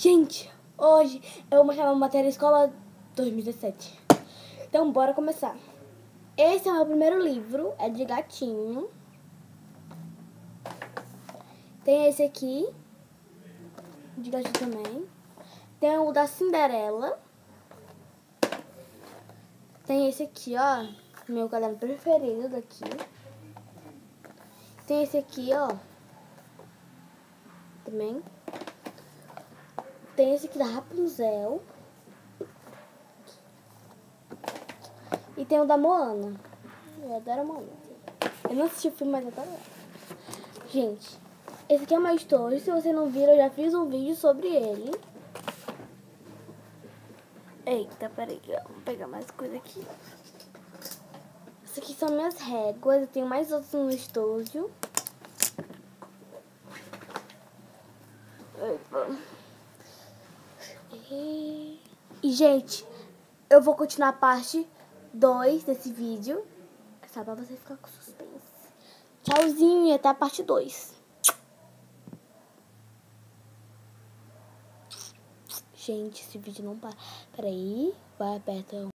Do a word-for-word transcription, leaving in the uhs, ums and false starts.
Gente, hoje eu vou mostrar uma matéria escola dois mil e dezessete. Então, bora começar. Esse é o meu primeiro livro, é de gatinho. Tem esse aqui, de gatinho também. Tem o da Cinderela. Tem esse aqui, ó, meu caderno preferido daqui. Tem esse aqui, ó, também. Tem esse aqui da Rapunzel. E tem o da Moana. Eu adoro a Moana. Eu não assisti o filme, mas eu adoro ela. Gente, esse aqui é o meu estojo. Se você não viu, eu já fiz um vídeo sobre ele. Eita, peraí. Vou pegar mais coisa aqui. Essas aqui são minhas réguas. Eu tenho mais outros no estojo. Opa. E, e, gente, eu vou continuar a parte dois desse vídeo. Só pra você ficar com suspense. Tchauzinho e até a parte dois. Gente, esse vídeo não para. Peraí, vai, aperta.